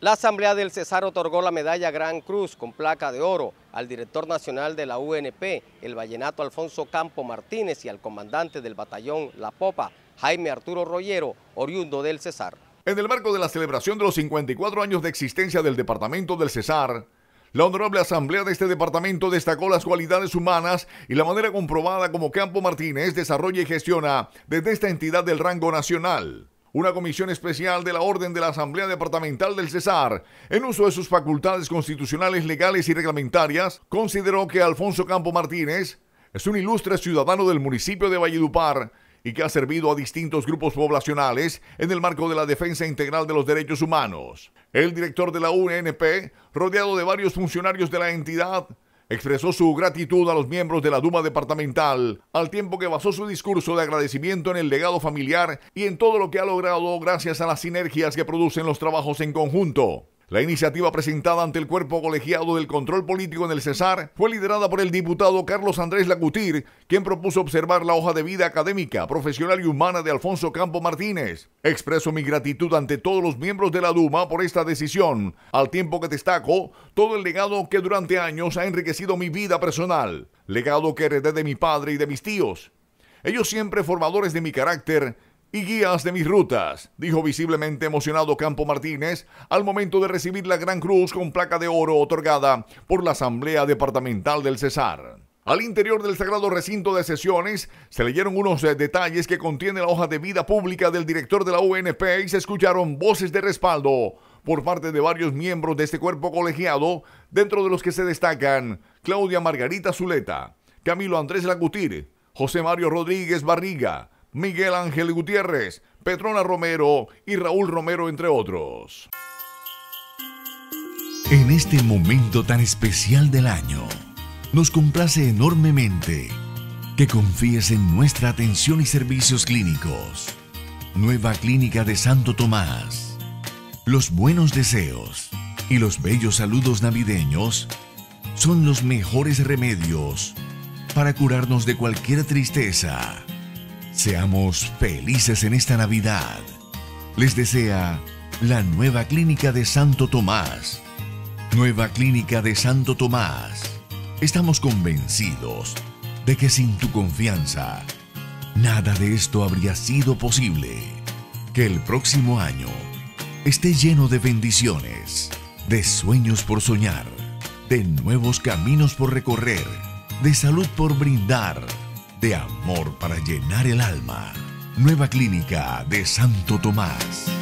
La Asamblea del Cesar otorgó la medalla Gran Cruz con placa de oro al director nacional de la UNP, el vallenato Alfonso Campo Martínez, y al comandante del batallón La Popa, Jaime Arturo Rollero, oriundo del Cesar. En el marco de la celebración de los 54 años de existencia del departamento del Cesar, la honorable asamblea de este departamento destacó las cualidades humanas y la manera comprobada como Campo Martínez desarrolla y gestiona desde esta entidad del rango nacional. Una comisión especial de la Orden de la Asamblea Departamental del Cesar, en uso de sus facultades constitucionales, legales y reglamentarias, consideró que Alfonso Campo Martínez es un ilustre ciudadano del municipio de Valledupar y que ha servido a distintos grupos poblacionales en el marco de la defensa integral de los derechos humanos. El director de la UNP, rodeado de varios funcionarios de la entidad, expresó su gratitud a los miembros de la Duma departamental, al tiempo que basó su discurso de agradecimiento en el legado familiar y en todo lo que ha logrado gracias a las sinergias que producen los trabajos en conjunto. La iniciativa presentada ante el cuerpo colegiado del control político en el Cesar fue liderada por el diputado Carlos Andrés Lacutir, quien propuso observar la hoja de vida académica, profesional y humana de Alfonso Campo Martínez. Expreso mi gratitud ante todos los miembros de la Duma por esta decisión, al tiempo que destaco todo el legado que durante años ha enriquecido mi vida personal, legado que heredé de mi padre y de mis tíos. Ellos siempre formadores de mi carácter y guías de mis rutas, dijo visiblemente emocionado Campo Martínez al momento de recibir la Gran Cruz con placa de oro otorgada por la Asamblea Departamental del Cesar. Al interior del sagrado recinto de sesiones se leyeron unos detalles que contiene la hoja de vida pública del director de la UNP y se escucharon voces de respaldo por parte de varios miembros de este cuerpo colegiado, dentro de los que se destacan Claudia Margarita Zuleta, Camilo Andrés Lacutir, José Mario Rodríguez Barriga, Miguel Ángel Gutiérrez, Petrona Romero y Raúl Romero, entre otros. En este momento tan especial del año, nos complace enormemente que confíes en nuestra atención y servicios clínicos. Nueva Clínica de Santo Tomás. Los buenos deseos y los bellos saludos navideños son los mejores remedios para curarnos de cualquier tristeza. Seamos felices en esta Navidad. Les desea la Nueva Clínica de Santo Tomás. Nueva Clínica de Santo Tomás. Estamos convencidos de que sin tu confianza, nada de esto habría sido posible. Que el próximo año esté lleno de bendiciones, de sueños por soñar, de nuevos caminos por recorrer, de salud por brindar, de amor para llenar el alma. Nueva Clínica de Santo Tomás.